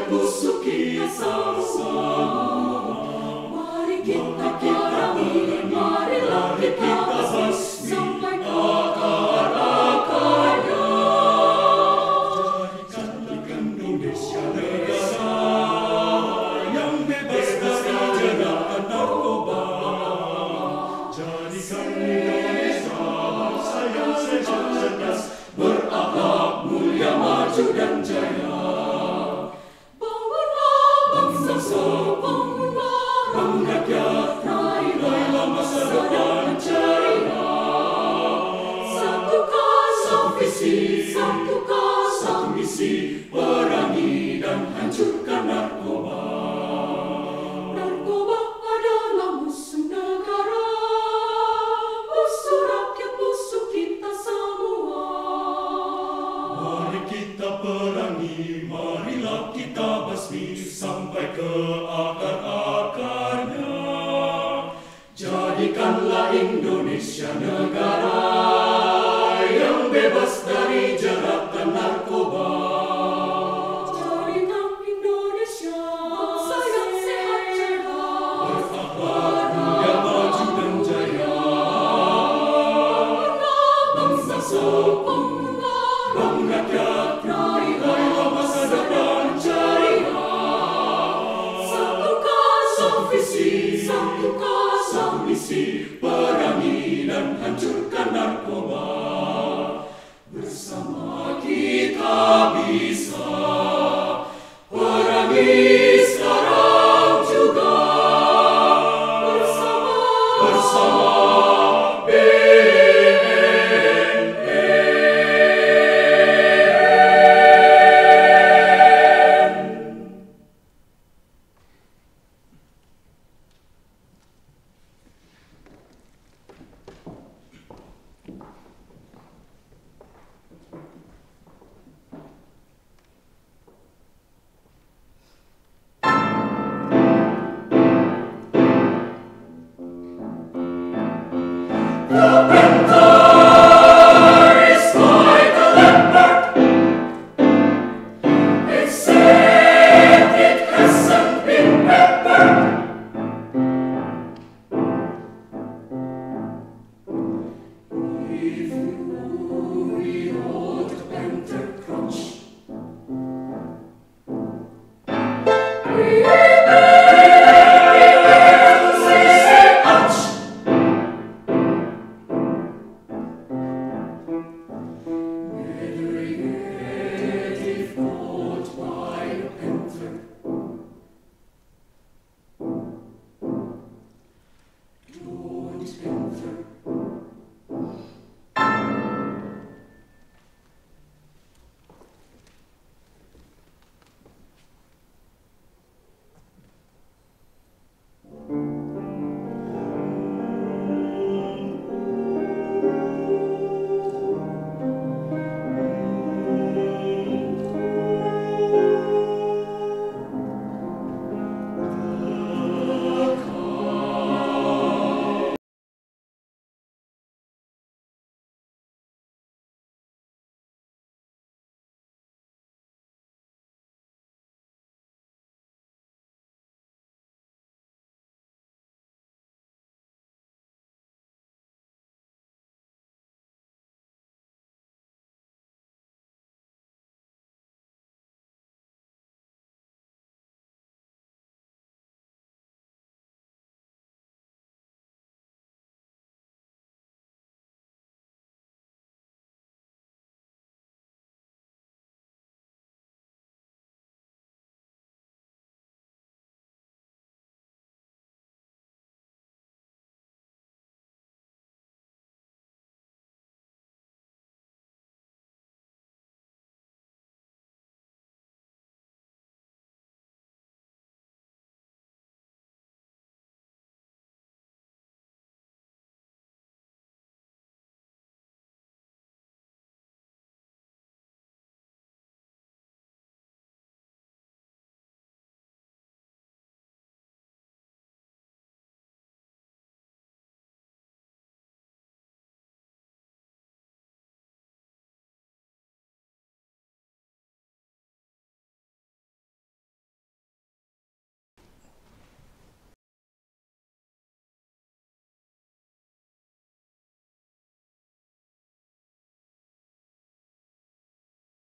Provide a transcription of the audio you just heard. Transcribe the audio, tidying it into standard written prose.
busuk kita semua. Mari kita perangi, marilah kita basmi sampai ke akar-akarnya. Jadikan Indonesia negara yang bebas dari jeratan narkoba. Jadikan Indonesia bangsa yang sehat cerdas, berakhlak mulia, maju dan jaya. Bangun rakyat, raihlah masa depan ceria. Satukan satu visi, satukan satu misi, perangi dan hancurkan narkoba. Narkoba adalah musuh negara, musuh rakyat, musuh kita semua. Mari kita perangi, marilah kita basmi sampai ke akar-akarnya. Jadikanlah Indonesia negara yang bebas dari jeratan narkoba. Jadikan Indonesia bangsa yang sehat cerdas, berakhlak mulia, maju dan jaya. Bangsa bangun rakyat, raihlah masa depan ceria. Satu visi, satukan satu misi, perangi dan hancurkan narkoba. Bersama kita bisa perangi